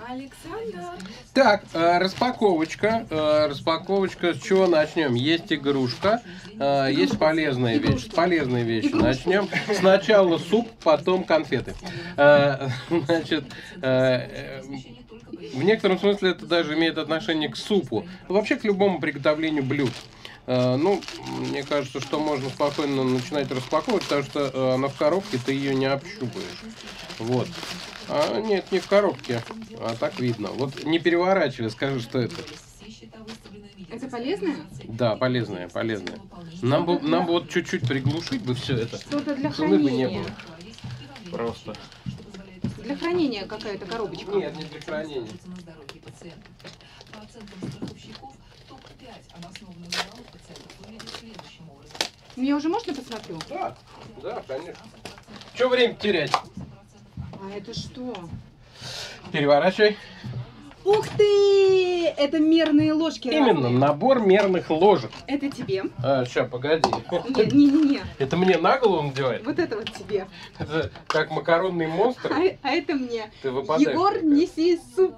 Александр. Так, распаковочка. Распаковочка. С чего начнем? Есть игрушка, есть полезная вещь. С полезной вещи начнем. Сначала суп, потом конфеты. Значит, в некотором смысле это даже имеет отношение к супу. Вообще к любому приготовлению блюд. Ну, мне кажется, что можно спокойно начинать распаковывать, потому что она в коробке, ты ее не общупаешь. Вот. А, нет, не в коробке, а так видно. Вот не переворачивай, скажи, что это. Это полезное? Да, полезное, полезное. Нам бы вот чуть-чуть приглушить бы все это. Что-то для Цены бы не хранения. было. Просто. Для хранения какая-то коробочка. Нет, не для хранения. Мне уже можно посмотрю? Да, да, конечно. Че время терять? А это что? Переворачивай. Ух ты! Это мерные ложки. Именно, разные. набор мерных ложек. Это тебе. Сейчас, погоди. Не. Это мне на голову надевает? Вот это вот тебе. Это как макаронный монстр. А это мне. Ты выпадаешь. Егор, неси суп.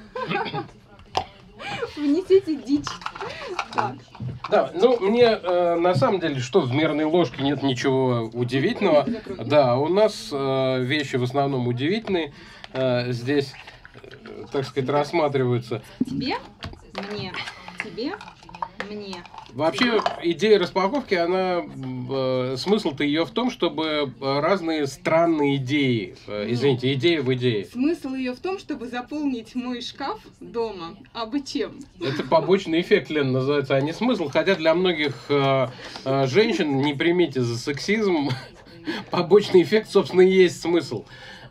Внесите дичь. Так. Да, ну мне на самом деле, что в мерной ложке нет ничего удивительного. Да, у нас вещи в основном удивительные. Здесь, так сказать, рассматриваются. Тебе, мне, тебе, мне. Вообще, идея распаковки, она смысл-то ее в том, чтобы разные странные идеи, извините, идеи в идее. Смысл ее в том, чтобы заполнить мой шкаф дома. А бы чем? Это побочный эффект, Лен, называется, а не смысл. Хотя для многих женщин, не примите за сексизм, побочный эффект, собственно, и есть смысл.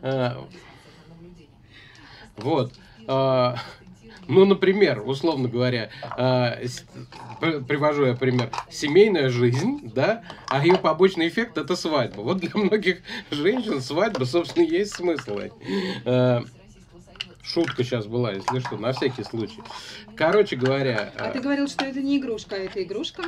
Вот. Ну, например, условно говоря, привожу я пример, семейная жизнь, да, а ее побочный эффект – это свадьба. Вот для многих женщин свадьба, собственно, и есть смысл. Шутка сейчас была, если что, на всякий случай. Короче говоря… А ты говорил, что это не игрушка, а это игрушка?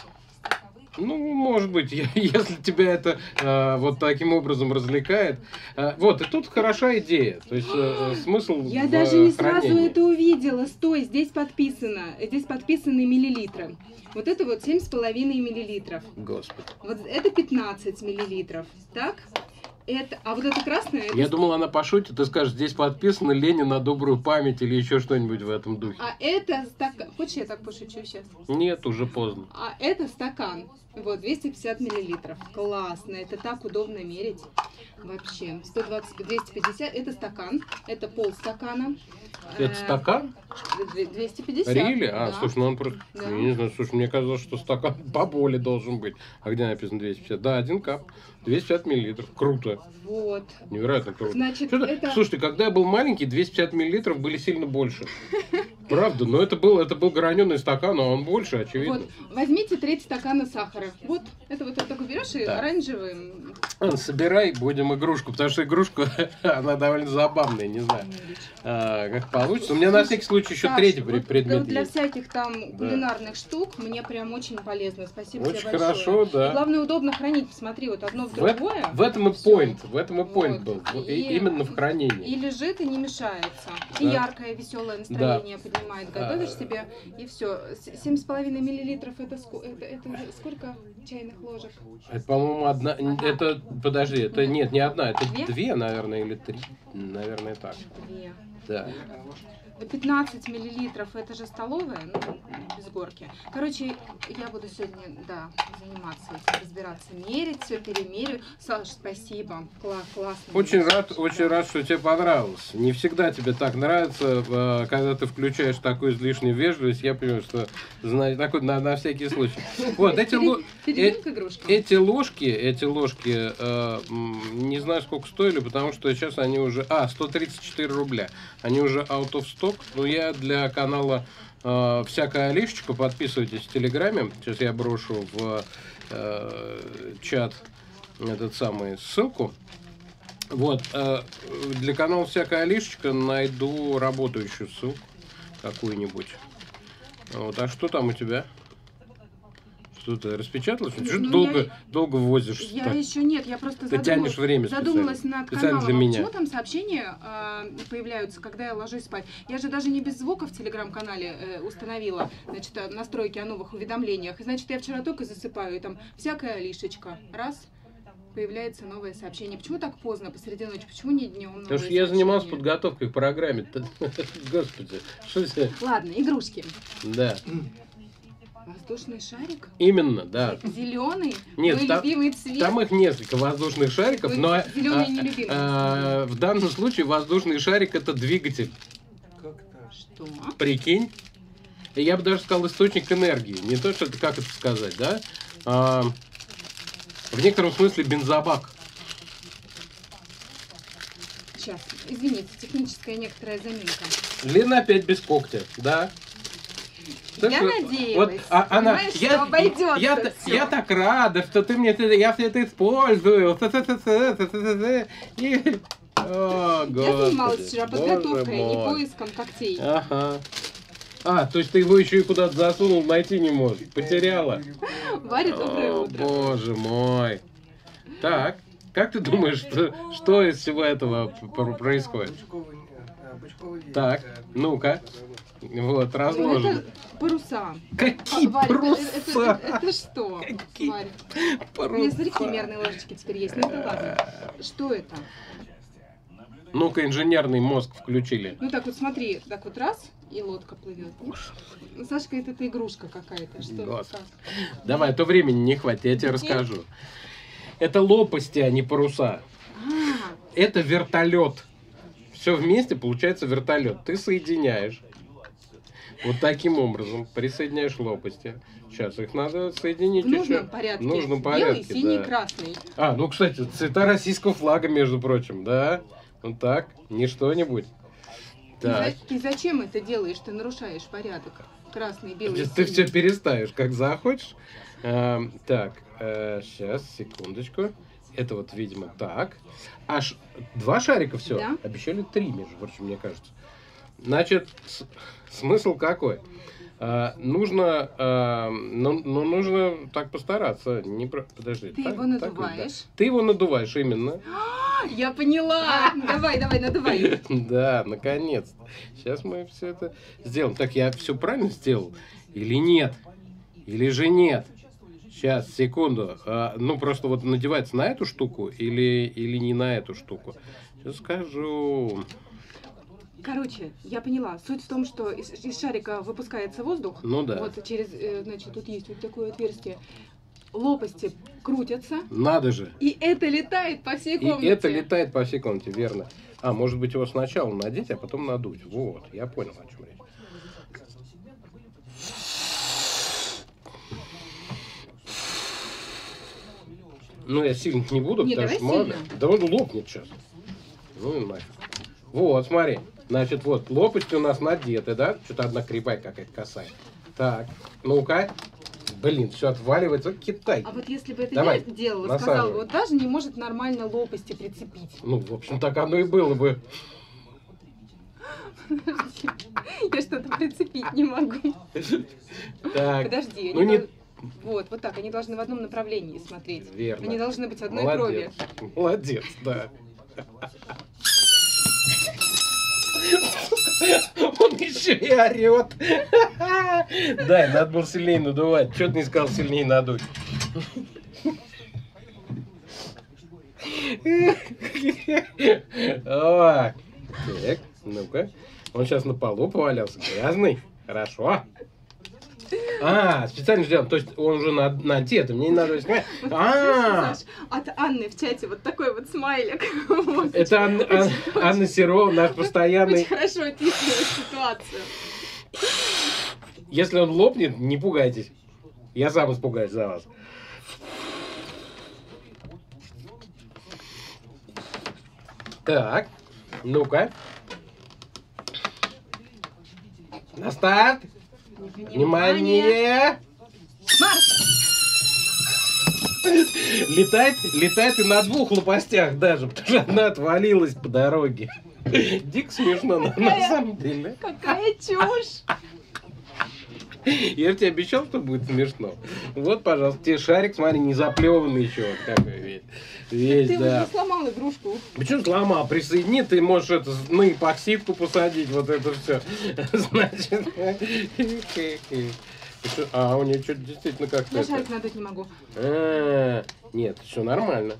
Ну, может быть, если тебя это вот таким образом развлекает. Вот, и тут хороша идея. То есть смысл Я в даже не сразу хранении. это увидела. Стой, здесь подписано. Здесь подписаны миллилитры. Вот это вот 7,5 миллилитров. Господи. Вот это 15 миллилитров. Так? Это, а вот это красное... Это... Я думал, она пошутит и скажет, здесь подписано Ленин на добрую память или еще что-нибудь в этом духе. А это стакан... Хочешь, я так пошучу сейчас? Нет, уже поздно. А это стакан. Вот, 250 миллилитров. Классно. Это так удобно мерить. Вообще. 120, 250. Это стакан. Это полстакана. Это стакан? 250. Рили? Да. Слушай, ну он просто... Да. Я не знаю, слушай, мне казалось, что стакан поболее должен быть. А где написано 250? Да, 1 кап. 250 миллилитров. Круто. Вот. Невероятно круто. Значит, Что-то- это... Слушайте, когда я был маленький, 250 миллилитров были сильно больше. Правда, но это был граненый стакан, а он больше, очевидно. Вот, возьмите треть стакана сахара. Вот, это вот так берешь и Так. оранжевым. Собирай, будем игрушку, потому что игрушка, она довольно забавная, не знаю, как получится. У меня на всякий случай еще Саш, третий вот предмет для есть. всяких там Да. кулинарных штук мне прям очень полезно. Спасибо Очень тебе большое. хорошо, да. И главное, удобно хранить. Посмотри, вот одно в В другое. этом и Всё. point, в этом и point был, Вот. именно в хранении. И лежит, и не мешается. И Да. яркое, веселое настроение поднимает. Готовишь себе, и все. 7,5 миллилитров это сколько чайных ложек? Это, по-моему, одна, это, подожди, это нет, не одна, это Две? 2, наверное, или 3, наверное, так. 2. Да. 15 миллилитров, это же столовая, ну, без горки. Короче, я буду сегодня, да, заниматься этим, разбираться, мерить, все перемерю. Саш, спасибо, классно. Очень рад, что тебе понравилось. Не всегда тебе так нравится, когда ты включаешь такую излишнюю вежливость. Я понимаю, что такой на всякий случай. Вот Перейдем к игрушкам. эти ложки, не знаю, сколько стоили, потому что сейчас они уже... 134 рубля. Они уже out of stock. Но я для канала «Всякая Алишечка», подписывайтесь в Телеграме. Сейчас я брошу в чат этот самый ссылку. Вот, для канала «Всякая Алишечка» найду работающую ссылку какую-нибудь. Вот, а что там у тебя? Тут распечаталось? Ну, Что ты ну, долго возишь? Я еще нет, я просто Ты тянешь время задумалась над специально каналом. для меня. Почему там сообщения появляются, когда я ложусь спать? Я же даже не без звука в телеграм-канале установила, значит, настройки о новых уведомлениях. И, значит, я вчера только засыпаю, и там всякая лишечка. Раз, появляется новое сообщение. Почему так поздно, посреди ночи? Почему не днем? Потому что я занимался подготовкой к программе. Господи, что это? Ладно, игрушки. Да. Воздушный шарик? Именно, да. Зеленый? Нет, мой любимый цвет? Там их несколько воздушных шариков, но Зеленый нелюбимый. в данном случае воздушный шарик это двигатель. Что? Прикинь. И я бы даже сказал источник энергии. Не то, что это, как это сказать, да? В некотором смысле бензобак. Сейчас, извините, техническая некоторая заминка. Лена опять без когтя, да? Я надеялась, вот, она, понимаешь, что обойдется я так рада, что ты мне я все это использую. О, я занималась вчера подготовкой, не поиском когтей. Ага. То есть ты его еще и куда-то засунул, найти не можешь. Потеряла. Варя, доброе утро. Боже мой. Так, как ты думаешь, что из всего этого происходит? Так, ну-ка. Вот, разложим. Это паруса. Какие паруса? Это что? Какие Варя? паруса? У меня, смотри, химерные ложечки теперь есть. Ну это ладно. Что это? Ну-ка, инженерный мозг включили. Ну так вот смотри, так вот раз, и лодка плывет. Сашка, это игрушка какая-то. Что? Господи. Давай, а то времени не хватит, я тебе расскажу. Это лопасти, а не паруса. Это вертолет. Все вместе получается вертолет. Ты соединяешь. Вот таким образом присоединяешь лопасти. Сейчас их надо соединить. В нужном порядке. В нужном порядке, белый, синий, да. красный. Ну, кстати, цвета российского флага, между прочим, да? Вот так, не что-нибудь. Так. Ты зачем это делаешь? Ты нарушаешь порядок. Красный, белый, Ты синий. все переставишь, как захочешь. Так, сейчас, секундочку. Это вот, видимо, так. Аж 2 шарика все. Да. Обещали 3, между прочим, мне кажется. Значит, смысл какой? Нужно так постараться. Подожди. Ты его надуваешь. Да. Ты его надуваешь, именно. Я поняла. Давай, надувай. Да, наконец-то. Сейчас мы все это сделаем. Так, я все правильно сделал? Или нет? Или же нет? Сейчас, секунду. Просто вот надевается на эту штуку или не на эту штуку? Сейчас скажу. Короче, я поняла. Суть в том, что из шарика выпускается воздух. Ну да. Вот через, значит, тут есть вот такое отверстие. Лопасти крутятся. Надо же. И это летает по всей комнате. И это летает по всей комнате, верно. Может быть, его сначала надеть, а потом надуть. Вот, я понял, о чем речь. Я сильно не буду, Не, потому что давай мало. Да он лопнет сейчас. Ну и нафиг. Вот, смотри. Значит, вот лопасти у нас надеты, да? Что-то одна кривая какая-то косая. Так, ну-ка. Блин, все отваливается. Китай. А вот если бы это Давай, я делала, насаживай. сказала, вот даже не может нормально лопасти прицепить. В общем, так оно и было бы. Я что-то прицепить не могу. Так. Подожди, вот так, они должны в одном направлении смотреть. Верно. Они должны быть одной крови. Молодец, да. Он еще и орет. Да, надо было сильнее надувать. Чего ты не сказал сильнее надуть? Так, ну-ка. Он сейчас на полу повалялся. Грязный. Хорошо. Специально сделал. То есть он уже надет, мне не надо... Саш, от Анны в чате вот такой вот смайлик. Это Анна Серова, наш постоянный... Очень хорошо описывает ситуацию. Если он лопнет, не пугайтесь. Я сам испугаюсь за вас. Так, ну-ка. На старт. Внимание! Марш! Летает и на 2 лопастях даже, потому что одна отвалилась по дороге. Дико смешно, на самом деле. Какая чушь! Я же тебе обещал, что будет смешно. Вот, пожалуйста, тебе шарик, смотри, не заплеванный еще. Вот какой весь. Весь, Ты да. уже сломал игрушку. Почему сломал? Присоедини, ты можешь это на эпоксидку посадить, вот это все. Значит. А, у нее что-то действительно как-то. Я шарик надуть не могу. Нет, все нормально.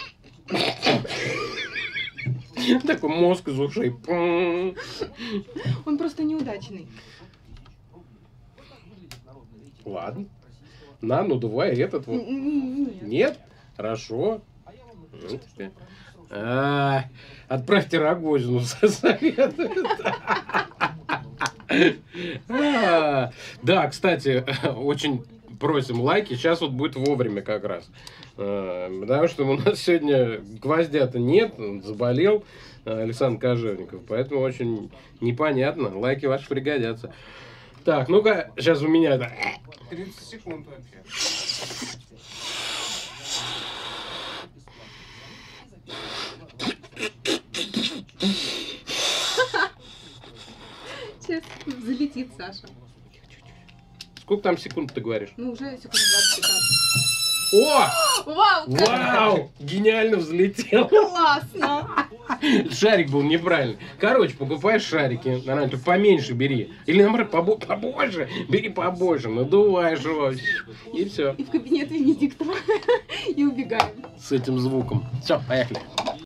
Такой мозг из ушей. Он просто неудачный. Ладно. На, ну давай этот вот. Нет? Хорошо. Вот тебе. Отправьте Рогозину совет. Да, кстати, очень просим лайки. Сейчас вот будет вовремя как раз. Потому что у нас сегодня гвоздя-то нет, он заболел, Александр Кожевников. Поэтому очень непонятно. Лайки ваши пригодятся. Так, ну-ка, сейчас у меня это 30 секунд вообще. Сейчас залетит Саша. Сколько там секунд ты говоришь? Ну, уже секунд 25. О! Вау! Вау! Гениально взлетел. Классно! Шарик был неправильный. Короче, покупаешь шарики, нормально, только поменьше бери. Или, наоборот, побольше. Бери побольше, надуваешь его. И все. И в кабинет Венедиктова. И убегаем. С этим звуком. Все, поехали.